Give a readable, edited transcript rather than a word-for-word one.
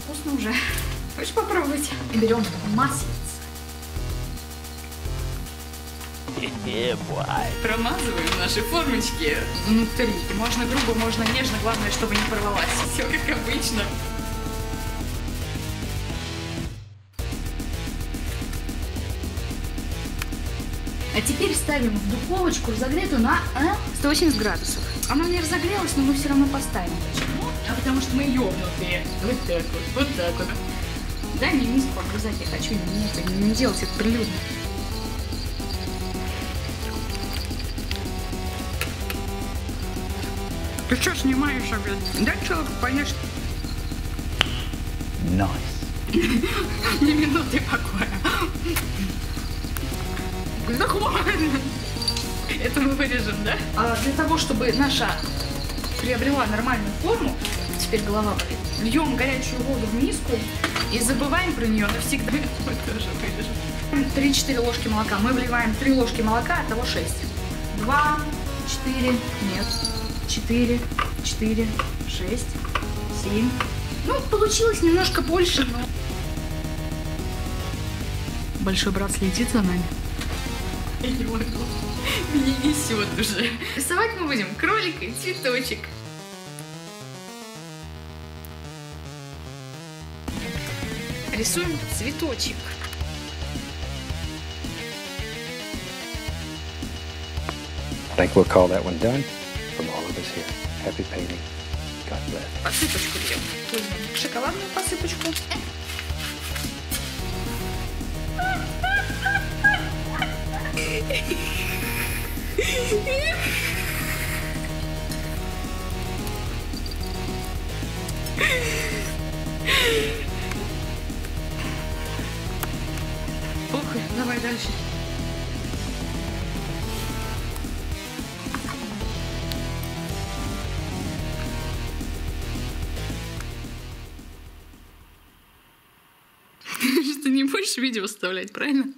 вкусно уже. Хочешь попробовать? Берем маслице. Промазываем наши формочки внутри. Можно грубо, можно нежно. Главное, чтобы не порвалась. Все как обычно. А теперь ставим в духовочку разогретую на 180 градусов. Она не разогрелась, но мы все равно поставим. Почему? Потому что мы ёбнутые. Вот так вот, вот так вот. Дай мне миску обрезать, я хочу не делать это прилюдно. Ты что снимаешь опять? Да что, конечно. Nice. Ни минуты покоя. Да хватит. Это мы вырежем, да? А для того, чтобы наша приобрела нормальную форму, теперь голова болит, льем горячую воду в миску и забываем про нее навсегда. Мы тоже вырежем. 3-4 ложки молока. Мы вливаем 3 ложки молока, от того 6. 2, 4, нет, 4, 4, 6, 7. Ну, получилось немножко больше, но... Большой брат следит за нами. Я не могу. Меня несет уже. Рисовать мы будем кролика и цветочек. Рисуем цветочек. I think we'll call that one done from all of us here. Happy painting. God bless. Посыпочку берем. Возьмем шоколадную посыпочку. Похуй, давай дальше. Ты не будешь видео вставлять, правильно?